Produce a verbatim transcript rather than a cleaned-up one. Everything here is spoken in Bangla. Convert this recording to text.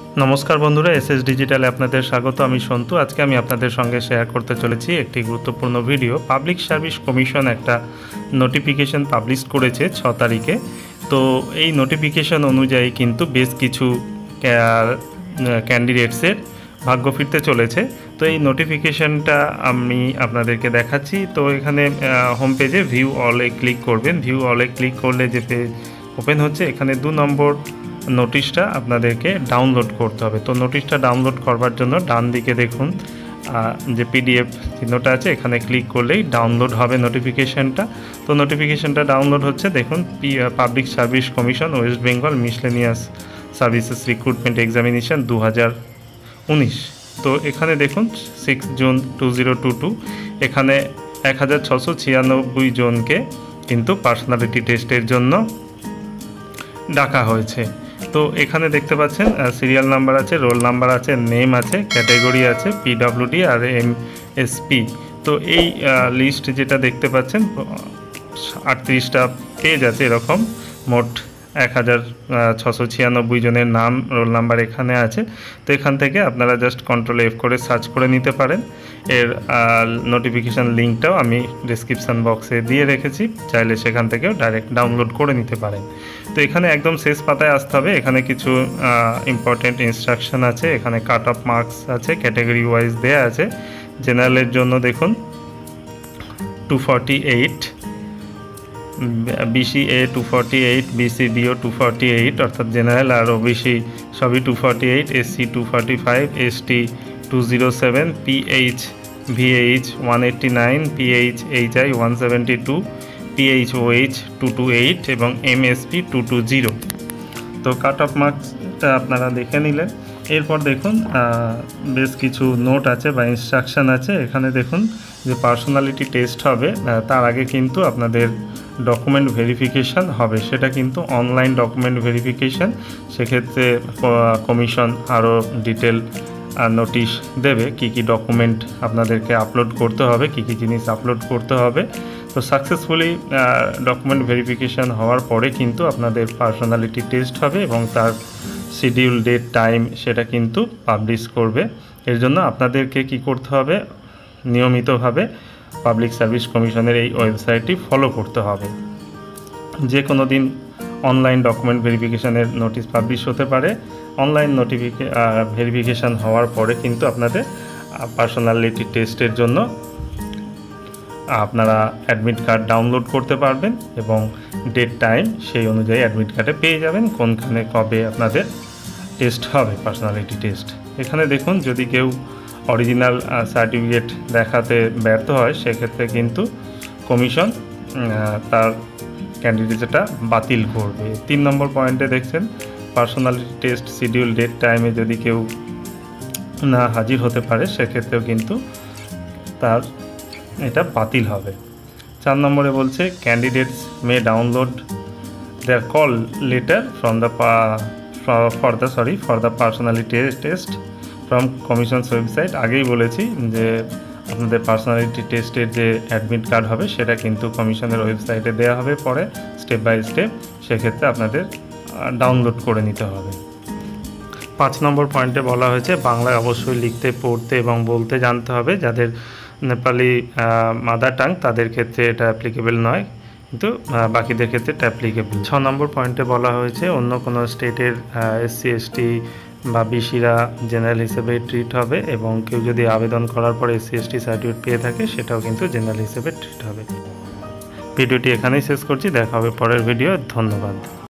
नमस्कार बंधुरा एस एस डिजिटल आपनादेर स्वागत। आमी सन्तु। आज के आमी आपनादेर संगे शेयर करते चलेछि एकटी गुरुत्वपूर्ण भिडियो। पाब्लिक सार्विस कमिशन एकटा नोटिफिकेशन पाब्लिश करेছে छ तारिखे। तो এই নোটিফিকেশন অনুযায়ী কিন্তু বেশ কিছু ক্যান্ডিডেটসের ভাগ্য ফিরতে চলেছে। তো এই নোটিফিকেশনটা আমি আপনাদেরকে দেখাচ্ছি। তো এখানে হোম পেজে ভিউ অলে ক্লিক করবেন। ভিউ অলে ক্লিক করলে যে পেজ ওপেন হচ্ছে, এখানে দু নম্বর নোটিশটা আপনাদেরকে ডাউনলোড করতে হবে। তো নোটিশটা ডাউনলোড করবার জন্য ডান দিকে দেখুন যে পিডিএফ চিহ্নটা আছে, এখানে ক্লিক করলেই ডাউনলোড হবে নোটিফিকেশনটা। তো নোটিফিকেশনটা ডাউনলোড হচ্ছে, দেখুন public service commission West Bengal miscellaneous services recruitment examination দু হাজার উনিশ। তো এখানে দেখুন six June two zero two two এখানে এক হাজার ছশো ছিয়ানব্বই জনকে কিন্তু পার্সোনালিটি টেস্টের জন্য ডাকা হয়েছে। তো এখানে দেখতে পাচ্ছেন সিরিয়াল নাম্বার আছে, রোল নাম্বার আছে, নেম আছে, ক্যাটাগরি আছে, পিডব্লিউডি আর এমএসপি। তো এই লিস্ট যেটা দেখতে পাচ্ছেন আটত্রিশটা পেজ আছে, এরকম মোট এক হাজার ছশো ছিয়ানব্বই জনের নাম রোল নাম্বার এখানে আছে। তো এখান থেকে আপনারা জাস্ট কন্ট্রোল এফ করে সার্চ করে নিতে পারেন। এর নোটিফিকেশান লিঙ্কটাও আমি ডিসক্রিপশান বক্সে দিয়ে রেখেছি, চাইলে সেখান থেকেও ডাইরেক্ট ডাউনলোড করে নিতে পারেন। তো এখানে একদম শেষ পাতায় আসতে হবে। এখানে কিছু ইম্পর্টেন্ট ইনস্ট্রাকশন আছে, এখানে কাট অফ মার্কস আছে, ক্যাটাগরি ওয়াইজ দেয়া আছে। জেনারেলের জন্য দেখুন two forty eight, BC A two forty eight, BC BO two forty eight, অর্থাৎ জেনারেল আর ওবিসি সবই two forty eight, SC two forty five, ST two zero seven, PH VH one eighty nine, PH HI one seventy two, PH OH two two eight এবং এমএসপি টু টু জিরো। তো কাট অফ মার্কসটা আপনারা দেখে নিলেন। এরপর দেখুন বেশ কিছু নোট আছে বা ইনস্ট্রাকশান আছে। এখানে দেখুন যে পার্সোনালিটি টেস্ট হবে, তার আগে কিন্তু আপনাদের ডকুমেন্ট ভেরিফিকেশান হবে, সেটা কিন্তু অনলাইন ডকুমেন্ট ভেরিফিকেশান। সেক্ষেত্রে কমিশন আরও ডিটেল নোটিশ দেবে কি কি ডকুমেন্ট আপনাদেরকে আপলোড করতে হবে, কি কি জিনিস আপলোড করতে হবে। তো সাকসেসফুলি ডকুমেন্ট ভেরিফিকেশান হওয়ার পরে কিন্তু আপনাদের পার্সোনালিটি টেস্ট হবে এবং তার শিডিউল ডেট টাইম সেটা কিন্তু পাবলিশ করবে। এর জন্য আপনাদেরকে কি করতে হবে, নিয়মিতভাবে পাবলিক সার্ভিস কমিশনের এই ওয়েবসাইটটি ফলো করতে হবে। যে কোনো দিন অনলাইন ডকুমেন্ট ভেরিফিকেশানের নোটিশ পাবলিশ হতে পারে। অনলাইন নোটিফিকে ভেরিফিকেশান হওয়ার পরে কিন্তু আপনাদের পার্সোনালিটি টেস্টের জন্য আপনারা অ্যাডমিট কার্ড ডাউনলোড করতে পারবেন এবং ডেট টাইম সেই অনুযায়ী অ্যাডমিট কার্ডে পেয়ে যাবেন কোনখানে কবে আপনাদের টেস্ট হবে পার্সোনালিটি টেস্ট। এখানে দেখুন যদি কেউ অরিজিনাল সার্টিফিকেট দেখাতে ব্যর্থ হয়, সেক্ষেত্রে কিন্তু কমিশন তার ক্যান্ডিডেটটা বাতিল করবে। তিন নম্বর পয়েন্টে দেখছেন পার্সোনালিটি টেস্ট শিডিউল ডেট টাইমে যদি কেউ না হাজির হতে পারে, সেক্ষেত্রেও কিন্তু তার এটা বাতিল হবে। চার নম্বরে বলছে candidates may download their call letter from the for the sorry for the personality test from commission's website. আগেই বলেছি যে আপনাদের পার্সোনালিটি টেস্টের যে অ্যাডমিট কার্ড হবে সেটা কিন্তু কমিশনের ওয়েবসাইটে দেওয়া হবে পরে স্টেপ বাই স্টেপ, সেক্ষেত্রে আপনাদের ডাউনলোড করে নিতে হবে। পাঁচ নম্বর পয়েন্টে বলা হয়েছে বাংলায় অবশ্যই লিখতে, পড়তে এবং বলতে জানতে হবে। যাদের নেপালি মাদার টাং তাদের ক্ষেত্রে এটা অ্যাপ্লিকেবল নয়, কিন্তু বাকিদের ক্ষেত্রে এটা অ্যাপ্লিকেবল। ছ নম্বর পয়েন্টে বলা হয়েছে অন্য কোনো স্টেটের এসসি এসটি বা বিসিরা জেনারেল হিসেবে ট্রিট হবে এবং কেউ যদি আবেদন করার পরে এসসি এসটি সার্টিফিকেট পেয়ে থাকে সেটাও কিন্তু জেনারেল হিসেবে ট্রিট হবে। ভিডিওটি এখানেই শেষ করছি, দেখা হবে পরের ভিডিও। ধন্যবাদ।